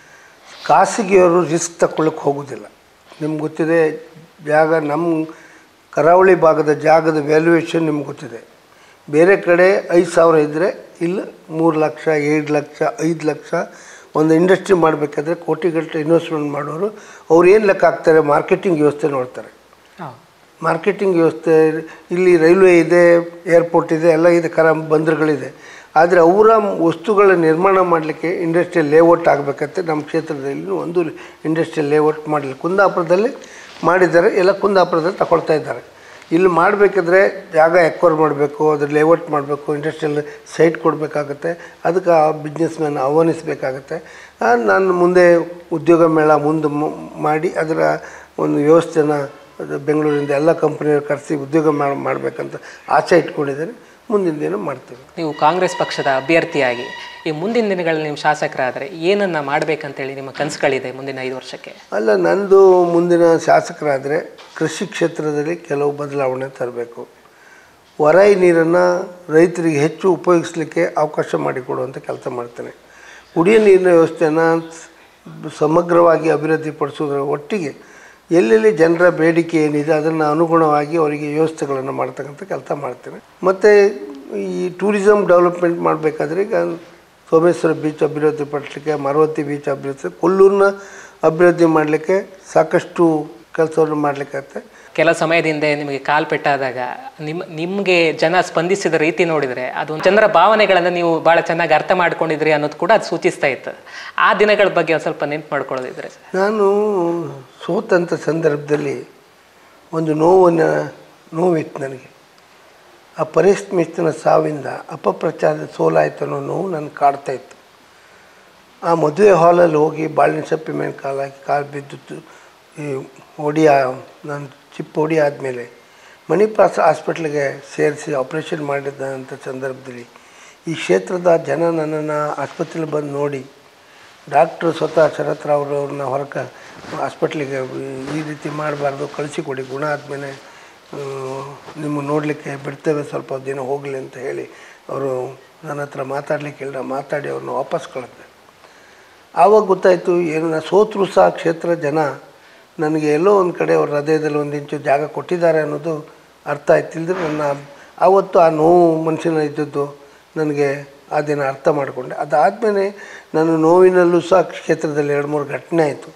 ಖಾಸಗಿಯವರು ರಿಸ್ಕ್ ತಗೊಳ್ಳಕ್ಕೆ ಹೋಗೋದಿಲ್ಲ. ನಿಮ್ಗೆ ಗೊತ್ತಿದೆ, ಜಾಗ ನಮ್ಮ ಕರಾವಳಿ ಭಾಗದ ಜಾಗದ ವ್ಯಾಲ್ಯೂಯೇಷನ್ ನಿಮ್ಗೆ ಗೊತ್ತಿದೆ. ಬೇರೆ ಕಡೆ ಐದು ಸಾವಿರ ಇದ್ದರೆ ಇಲ್ಲ ಮೂರು ಲಕ್ಷ, ಏಳು ಲಕ್ಷ, ಐದು ಲಕ್ಷ ಒಂದು ಇಂಡಸ್ಟ್ರಿ ಮಾಡಬೇಕಾದ್ರೆ ಕೋಟಿಗಟ್ಟಲೆ ಇನ್ವೆಸ್ಟ್ಮೆಂಟ್ ಮಾಡೋರು ಅವ್ರು ಏನು ಲೆಕ್ಕ ಹಾಕ್ತಾರೆ? ಮಾರ್ಕೆಟಿಂಗ್ ವ್ಯವಸ್ಥೆ ನೋಡ್ತಾರೆ. ಮಾರ್ಕೆಟಿಂಗ್ ವ್ಯವಸ್ಥೆ ಇಲ್ಲಿ ರೈಲ್ವೆ ಇದೆ, ಏರ್ಪೋರ್ಟ್ ಇದೆ, ಎಲ್ಲ ಇದೆ, ಕರ ಬಂದರುಗಳಿದೆ. ಆದರೆ ಅವರ ವಸ್ತುಗಳ ನಿರ್ಮಾಣ ಮಾಡಲಿಕ್ಕೆ ಇಂಡಸ್ಟ್ರಿಯಲ್ ಲೇಔಟ್ ಆಗಬೇಕಂತೆ. ನಮ್ಮ ಕ್ಷೇತ್ರದಲ್ಲಿ ಒಂದು ಇಂಡಸ್ಟ್ರಿಯಲ್ ಲೇಔಟ್ ಮಾಡಲಿಕ್ಕೆ ಕುಂದಾಪುರದಲ್ಲಿ ಮಾಡಿದ್ದಾರೆ. ಎಲ್ಲ ಕುಂದಾಪುರದಲ್ಲಿ ತಗೊಳ್ತಾ ಇದ್ದಾರೆ. ಇಲ್ಲಿ ಮಾಡಬೇಕಾದ್ರೆ ಜಾಗ ಎಕ್ವೈರ್ ಮಾಡಬೇಕು, ಅದ್ರ ಲೇಔಟ್ ಮಾಡಬೇಕು, ಇಂಡಸ್ಟ್ರಿಯಲ್ ಸೈಟ್ ಕೊಡಬೇಕಾಗತ್ತೆ. ಅದಕ್ಕೆ ಆ ಬಿಸ್ನೆಸ್ ಮ್ಯಾನ್ ಆಹ್ವಾನಿಸಬೇಕಾಗತ್ತೆ. ನಾನು ಮುಂದೆ ಉದ್ಯೋಗ ಮೇಳ ಮುಂದೆ ಮಾಡಿ ಅದರ ಒಂದು ವ್ಯವಸ್ಥೆನ ಬೆಂಗಳೂರಿಂದ ಎಲ್ಲ ಕಂಪ್ನಿಯವ್ರು ಕರೆಸಿ ಉದ್ಯೋಗ ಮಾಡಬೇಕಂತ ಆಸೆ ಇಟ್ಕೊಂಡಿದ್ದೇನೆ. ಮುಂದಿನ ದಿನ ಮಾಡ್ತೀವಿ. ನೀವು ಕಾಂಗ್ರೆಸ್ ಪಕ್ಷದ ಅಭ್ಯರ್ಥಿಯಾಗಿ ಈ ಮುಂದಿನ ದಿನಗಳಲ್ಲಿ ನೀವು ಶಾಸಕರಾದರೆ ಏನನ್ನು ಮಾಡಬೇಕಂತೇಳಿ ನಿಮ್ಮ ಕನಸುಗಳಿದೆ ಮುಂದಿನ ಐದು ವರ್ಷಕ್ಕೆ? ಅಲ್ಲ, ನಂದು ಮುಂದಿನ ಶಾಸಕರಾದರೆ ಕೃಷಿ ಕ್ಷೇತ್ರದಲ್ಲಿ ಕೆಲವು ಬದಲಾವಣೆ ತರಬೇಕು. ಹೊರಾಯಿ ನೀರನ್ನು ರೈತರಿಗೆ ಹೆಚ್ಚು ಉಪಯೋಗಿಸಲಿಕ್ಕೆ ಅವಕಾಶ ಮಾಡಿಕೊಡುವಂಥ ಕೆಲಸ ಮಾಡ್ತೇನೆ. ಕುಡಿಯೋ ನೀರಿನ ವ್ಯವಸ್ಥೆಯನ್ನು ಸಮಗ್ರವಾಗಿ ಅಭಿವೃದ್ಧಿಪಡಿಸೋದ್ರ ಒಟ್ಟಿಗೆ ಎಲ್ಲೆಲ್ಲಿ ಜನರ ಬೇಡಿಕೆ ಏನಿದೆ ಅದನ್ನು ಅನುಗುಣವಾಗಿ ಅವರಿಗೆ ವ್ಯವಸ್ಥೆಗಳನ್ನು ಮಾಡ್ತಕ್ಕಂಥ ಕೆಲಸ ಮಾಡ್ತೇನೆ. ಮತ್ತು ಈ ಟೂರಿಸಮ್ ಡೆವಲಪ್ಮೆಂಟ್ ಮಾಡಬೇಕಾದ್ರೆ ಈಗ ಸೋಮೇಶ್ವರ ಬೀಚ್ ಅಭಿವೃದ್ಧಿ ಪಡಿಸಲಿಕ್ಕೆ, ಮರವತಿ ಬೀಚ್ ಅಭಿವೃದ್ಧಿ, ಕೊಲ್ಲೂರನ್ನ ಅಭಿವೃದ್ಧಿ ಮಾಡಲಿಕ್ಕೆ ಸಾಕಷ್ಟು ಕೆಲಸವನ್ನು ಮಾಡಲಿಕ್ಕೆ. ಕೆಲ ಸಮಯದಿಂದ ನಿಮಗೆ ಕಾಲು ಪೆಟ್ಟಾದಾಗ ನಿಮ್ಮ ನಿಮಗೆ ಜನ ಸ್ಪಂದಿಸಿದ ರೀತಿ ನೋಡಿದರೆ ಅದು ಜನರ ಭಾವನೆಗಳನ್ನು ನೀವು ಭಾಳ ಚೆನ್ನಾಗಿ ಅರ್ಥ ಮಾಡ್ಕೊಂಡಿದ್ರಿ ಅನ್ನೋದು ಕೂಡ ಅದು ಸೂಚಿಸ್ತಾ ಇತ್ತು. ಆ ದಿನಗಳ ಬಗ್ಗೆ ಒಂದು ಸ್ವಲ್ಪ ನೆನ್ಪು ಮಾಡ್ಕೊಳ್ಳೋದಿದ್ರೆ? ನಾನು ಸೋತಂಥ ಸಂದರ್ಭದಲ್ಲಿ ಒಂದು ನೋವನ್ನು ನೋವಿತ್ತು ನನಗೆ. ಆ ಪರೇಶ್ ಮಿಸ್ತ್ರನ ಸಾವಿಂದ ಅಪಪ್ರಚಾರದ ಸೋಲಾಯಿತು ಅನ್ನೋ ನೋವು ನನಗೆ ಕಾಡ್ತಾ ಇತ್ತು. ಆ ಮದುವೆ ಹಾಲಲ್ಲಿ ಹೋಗಿ ಬಾಳಿನ ಸಪ್ಪೆ ಮೇಲೆ ಕಾಲು ಹಾಕಿ ಕಾಲು ಬಿದ್ದಿತ್ತು. ಈ ಒಡಿಯ ನಾನು ಚಿಪ್ ಒಡಿ ಆದಮೇಲೆ ಮಣಿಪಾಸ್ ಹಾಸ್ಪಿಟ್ಲಿಗೆ ಸೇರಿಸಿ ಆಪ್ರೇಷನ್ ಮಾಡಿದಂಥ ಸಂದರ್ಭದಲ್ಲಿ ಈ ಕ್ಷೇತ್ರದ ಜನ ನನ್ನನ್ನು ಆಸ್ಪತ್ರೆಯಲ್ಲಿ ಬಂದು ನೋಡಿ, ಡಾಕ್ಟ್ರು ಸ್ವತಃ ಶರತ್ ರಾವ್ರವ್ರನ್ನ ಹೊರಗೆ ಹಾಸ್ಪಿಟ್ಲಿಗೆ ಈ ರೀತಿ ಮಾಡಬಾರ್ದು, ಕಳಿಸಿಕೊಡಿ, ಗುಣ ಆದಮೇಲೆ ನಿಮ್ಮ ನೋಡಲಿಕ್ಕೆ ಬಿಡ್ತೇವೆ, ಸ್ವಲ್ಪ ದಿನ ಹೋಗಲಿ ಅಂತ ಹೇಳಿ ಅವರು ನನ್ನ ಹತ್ರ ಮಾತಾಡಲಿಕ್ಕೆ ಹೇಳಿದ ಮಾತಾಡಿ ಅವ್ರನ್ನ ವಾಪಸ್ ಕಳಿಸ್ದೆ. ಆವಾಗ ಗೊತ್ತಾಯಿತು ಏನು ನಾ ಸೋತರೂ ಸಹ ಕ್ಷೇತ್ರ ಜನ ನನಗೆ ಎಲ್ಲೋ ಒಂದು ಕಡೆ ಅವ್ರ ಹೃದಯದಲ್ಲಿ ಒಂದು ಇಂಚು ಜಾಗ ಕೊಟ್ಟಿದ್ದಾರೆ ಅನ್ನೋದು ಅರ್ಥ ಆಯ್ತಿಲ್ಲದ್ರೆ ನನ್ನ ಆವತ್ತು ಆ ನೋವು ಮನುಷ್ಯನ ಇದ್ದದ್ದು ನನಗೆ ಆ ದಿನ ಅರ್ಥ ಮಾಡಿಕೊಂಡೆ. ಅದಾದಮೇಲೆ ನಾನು ನೋವಿನಲ್ಲೂ ಸಹ ಕ್ಷೇತ್ರದಲ್ಲಿ ಎರಡು ಮೂರು ಘಟನೆ ಆಯಿತು.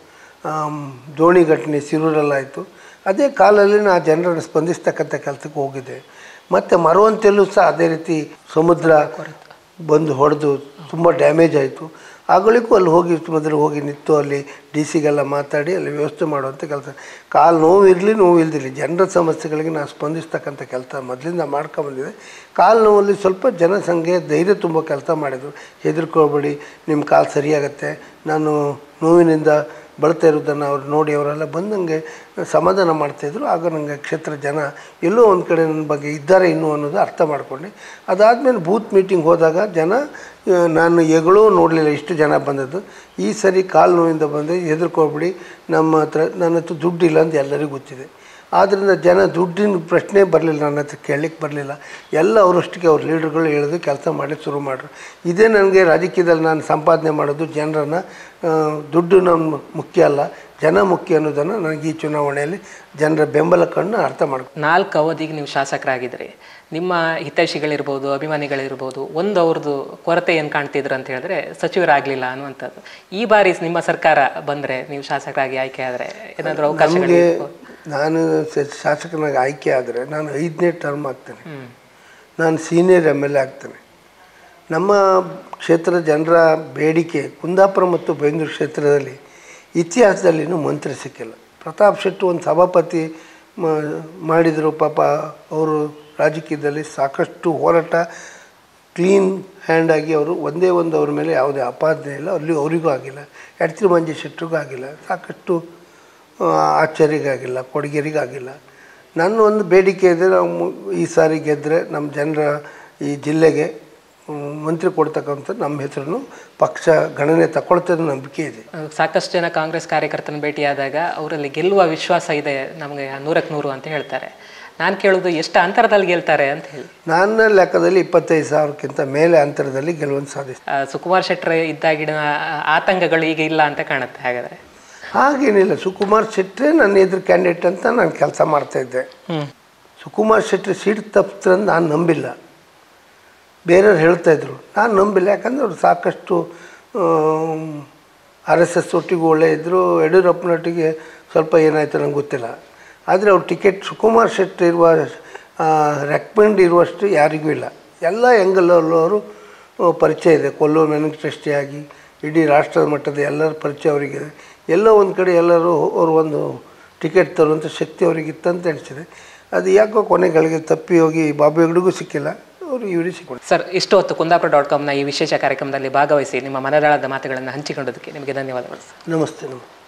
ದೋಣಿ ಘಟನೆ ಸಿರೂರಲ್ಲಾಯಿತು. ಅದೇ ಕಾಲಲ್ಲಿ ನಾನು ಜನರನ್ನು ಸ್ಪಂದಿಸ್ತಕ್ಕಂಥ ಕೆಲಸಕ್ಕೆ ಹೋಗಿದ್ದೆ. ಮತ್ತು ಮರವಂತೆಯಲ್ಲೂ ಸಹ ಅದೇ ರೀತಿ ಸಮುದ್ರ ಬಂದು ಹೊಡೆದು ತುಂಬ ಡ್ಯಾಮೇಜ್ ಆಯಿತು. ಆಗಳಿಗೂ ಅಲ್ಲಿ ಹೋಗಿ ಮೊದಲು ಹೋಗಿ ನಿಂತು ಅಲ್ಲಿ ಡಿ ಸಿಗೆಲ್ಲ ಮಾತಾಡಿ ಅಲ್ಲಿ ವ್ಯವಸ್ಥೆ ಮಾಡುವಂಥ ಕೆಲಸ. ಕಾಲು ನೋವು ಇರಲಿ ನೋವು ಇಲ್ದಿರಲಿ ಜನರ ಸಮಸ್ಯೆಗಳಿಗೆ ನಾನು ಸ್ಪಂದಿಸ್ತಕ್ಕಂಥ ಕೆಲಸ ಮೊದಲಿಂದ ಮಾಡ್ಕೊಂಬಂದಿದೆ. ಕಾಲು ನೋವಲ್ಲಿ ಸ್ವಲ್ಪ ಜನಸಂಖ್ಯೆ ಧೈರ್ಯ ತುಂಬ ಕೆಲಸ ಮಾಡಿದರು. ಹೆದರ್ಕೋಬೇಡಿ, ನಿಮ್ಮ ಕಾಲು ಸರಿಯಾಗತ್ತೆ, ನಾನು ನೋವಿನಿಂದ ಬಳತಾ ಇರೋದನ್ನು ಅವ್ರು ನೋಡಿ ಅವರೆಲ್ಲ ಬಂದಂಗೆ ಸಮಾಧಾನ ಮಾಡ್ತಾಯಿದ್ರು. ಆಗ ನನಗೆ ಕ್ಷೇತ್ರ ಜನ ಎಲ್ಲೋ ಒಂದು ಕಡೆ ನನ್ನ ಬಗ್ಗೆ ಇದ್ದಾರೆ ಇನ್ನೂ ಅನ್ನೋದು ಅರ್ಥ ಮಾಡಿಕೊಂಡೆ. ಅದಾದಮೇಲೆ ಬೂತ್ ಮೀಟಿಂಗ್ ಹೋದಾಗ ಜನ ನಾನು ಎಗಳೂ ನೋಡಲಿಲ್ಲ, ಇಷ್ಟು ಜನ ಬಂದದ್ದು. ಈ ಸರಿ ಕಾಲು ನೋವಿಂದ ಬಂದು ಹೆದರ್ಕೋಬಿಡಿ, ನಮ್ಮ ಹತ್ರ ನನ್ನ ಹತ್ರ ದುಡ್ಡಿಲ್ಲ ಅಂತ ಎಲ್ಲರಿಗೂ ಗೊತ್ತಿದೆ. ಆದ್ದರಿಂದ ಜನ ದುಡ್ಡಿನ ಪ್ರಶ್ನೆ ಬರಲಿಲ್ಲ, ನನ್ನ ಹತ್ರ ಕೇಳಲಿಕ್ಕೆ ಬರಲಿಲ್ಲ. ಎಲ್ಲ ಅವರಷ್ಟಿಗೆ ಅವ್ರ ಲೀಡರ್ಗಳು ಹೇಳಿದು ಕೆಲಸ ಮಾಡಿ ಶುರು ಮಾಡ್ರು. ಇದೇ ನನಗೆ ರಾಜಕೀಯದಲ್ಲಿ ನಾನು ಸಂಪಾದನೆ ಮಾಡೋದು ಜನರನ್ನು, ದುಡ್ಡು ನಮ್ಮ ಮುಖ್ಯ ಅಲ್ಲ, ಜನ ಮುಖ್ಯ ಅನ್ನೋದನ್ನು ನನಗೆ ಈ ಚುನಾವಣೆಯಲ್ಲಿ ಜನರ ಬೆಂಬಲ ಕಂಡು ಅರ್ಥ ಮಾಡ್ಕೊ. ನಾಲ್ಕು ಅವಧಿಗೆ ನೀವು ಶಾಸಕರಾಗಿದ್ರಿ. ನಿಮ್ಮ ಹಿತೈಷಿಗಳಿರ್ಬೋದು, ಅಭಿಮಾನಿಗಳಿರ್ಬೋದು, ಒಂದು ಅವ್ರದ್ದು ಕೊರತೆ ಏನು ಕಾಣ್ತಿದ್ರು ಅಂತ ಹೇಳಿದ್ರೆ ಸಚಿವರಾಗಲಿಲ್ಲ ಅನ್ನುವಂಥದ್ದು. ಈ ಬಾರಿ ನಿಮ್ಮ ಸರ್ಕಾರ ಬಂದರೆ ನೀವು ಶಾಸಕರಾಗಿ ಆಯ್ಕೆ ಆದರೆ ಏನಾದರೂ ಅವಕಾಶಗಳಿಗೆ ನಾನು ಶಾಸಕನಾಗಿ ಆಯ್ಕೆ ಆದರೆ ನಾನು ಐದನೇ ಟರ್ಮ್ ಆಗ್ತೇನೆ. ನಾನು ಸೀನಿಯರ್ ಎಮ್ ಎಲ್ ಎ ಆಗ್ತೇನೆ. ನಮ್ಮ ಕ್ಷೇತ್ರದ ಜನರ ಬೇಡಿಕೆ ಕುಂದಾಪುರ ಮತ್ತು ಬೈಂದೂರು ಕ್ಷೇತ್ರದಲ್ಲಿ ಇತಿಹಾಸದಲ್ಲಿನೂ ಮಂತ್ರಿ ಸಿಕ್ಕಿಲ್ಲ. ಪ್ರತಾಪ್ ಶೆಟ್ಟಿ ಒಂದು ಸಭಾಪತಿ ಮಾಡಿದರು. ಪಾಪ ಅವರು ರಾಜಕೀಯದಲ್ಲಿ ಸಾಕಷ್ಟು ಹೋರಾಟ, ಕ್ಲೀನ್ ಹ್ಯಾಂಡಾಗಿ ಅವರು ಒಂದೇ ಒಂದು ಅವ್ರ ಮೇಲೆ ಯಾವುದೇ ಅಪಾದನೆ ಇಲ್ಲ, ಅಲ್ಲಿ ಅವರಿಗೂ ಆಗಿಲ್ಲ, ಎಡ್ತಿರು ಮಂಜಿ ಶೆಟ್ಟಿಗೂ ಆಗಿಲ್ಲ, ಸಾಕಷ್ಟು ಆಚಾರ್ಯಗಾಗಿಲ್ಲ, ಕೊಡಗೇರಿಗಾಗಿಲ್ಲ. ನನ್ನ ಒಂದು ಬೇಡಿಕೆ ಇದೆ, ನಾವು ಈ ಸಾರಿ ಗೆದ್ದರೆ ನಮ್ಮ ಜನರ ಈ ಜಿಲ್ಲೆಗೆ ಮಂತ್ರಿ ಕೊಡ್ತಕ್ಕಂಥ ನಮ್ಮ ಹೆಸರನ್ನು ಪಕ್ಷ ಗಣನೆ ತಗೊಳ್ತದೆ ನಂಬಿಕೆ ಇದೆ. ಸಾಕಷ್ಟು ಜನ ಕಾಂಗ್ರೆಸ್ ಕಾರ್ಯಕರ್ತನ ಭೇಟಿಯಾದಾಗ ಅವರಲ್ಲಿ ಗೆಲ್ಲುವ ವಿಶ್ವಾಸ ಇದೆ ನಮಗೆ ನೂರಕ್ಕೆ ನೂರು ಅಂತ ಹೇಳ್ತಾರೆ. ನಾನು ಕೇಳೋದು ಎಷ್ಟು ಅಂತರದಲ್ಲಿ ಗೆಲ್ತಾರೆ ಅಂತ ಹೇಳಿ. ನನ್ನ ಲೆಕ್ಕದಲ್ಲಿ ಇಪ್ಪತ್ತೈದು ಸಾವಿರಕ್ಕಿಂತ ಮೇಲೆ ಅಂತರದಲ್ಲಿ ಗೆಲುವನ್ನು ಸಾಧಿಸ್ತಾರೆ. ಸುಕುಮಾರ್ ಶೆಟ್ಟರ್ ಇದ್ದಾಗಿನ ಆತಂಕಗಳು ಈಗ ಇಲ್ಲ ಅಂತ ಕಾಣುತ್ತೆ. ಹಾಗಾದರೆ ಹಾಗೇನಿಲ್ಲ. ಸುಕುಮಾರ್ ಶೆಟ್ಟರೇ ನನ್ನ ಎದುರು ಕ್ಯಾಂಡಿಡೇಟ್ ಅಂತ ನಾನು ಕೆಲಸ ಮಾಡ್ತಾಯಿದ್ದೆ. ಸುಕುಮಾರ್ ಶೆಟ್ಟರ್ ಸೀಟ್ ತಪ್ಪಿದ್ರಂತ ನಾನು ನಂಬಿಲ್ಲ, ಬೇರೆಯವ್ರು ಹೇಳ್ತಾಯಿದ್ರು, ನಾನು ನಂಬಿಲ್ಲ. ಯಾಕಂದರೆ ಅವರು ಸಾಕಷ್ಟು ಆರ್ ಎಸ್ ಎಸ್ ಒಟ್ಟಿಗೂ ಒಳ್ಳೆ ಇದ್ದರು, ಯಡಿಯೂರಪ್ಪನೊಟ್ಟಿಗೆ ಸ್ವಲ್ಪ ಏನಾಯಿತು ನಂಗೆ ಗೊತ್ತಿಲ್ಲ. ಆದರೆ ಅವ್ರು ಟಿಕೆಟ್ ಸುಕುಮಾರ್ ಶೆಟ್ಟಿ ಇರುವ ರೆಕಮೆಂಡ್ ಇರುವಷ್ಟು ಯಾರಿಗೂ ಇಲ್ಲ. ಎಲ್ಲ ಎಂಗಲವರು ಪರಿಚಯ ಇದೆ. ಕೊಲ್ಲೂರು ನನಗೆ ಟ್ರಸ್ಟಿಯಾಗಿ ಇಡೀ ರಾಷ್ಟ್ರದ ಮಟ್ಟದ ಎಲ್ಲರ ಪರಿಚಯ ಅವರಿಗಿದೆ. ಎಲ್ಲೋ ಒಂದು ಕಡೆ ಎಲ್ಲರೂ ಅವರು ಒಂದು ಟಿಕೆಟ್ ತರುವಂಥ ಶಕ್ತಿ ಅವರಿಗಿತ್ತಂತ ಅನಿಸಿದೆ. ಅದು ಯಾಕೋ ಕೊನೆಗಳಿಗೆ ತಪ್ಪಿ ಹೋಗಿ ಬಾಬು ಹೆಗಡೆಗೂ ಸಿಕ್ಕಿಲ್ಲ, ಅವರು ಇವರಿಗೆ ಸಿಕ್ಕೊಂಡು. ಸರ್, ಇಷ್ಟು ಹೊತ್ತು ಕುಂದಾಪುರ ಡಾಟ್ ಕಾಮ್ನ ಈ ವಿಶೇಷ ಕಾರ್ಯಕ್ರಮದಲ್ಲಿ ಭಾಗವಹಿಸಿ ನಿಮ್ಮ ಮನದಾಳದ ಮಾತುಗಳನ್ನು ಹಂಚಿಕೊಂಡದಕ್ಕೆ ನಿಮಗೆ ಧನ್ಯವಾದಗಳು. ನಮಸ್ತೆ. ನಮಸ್ತೆ.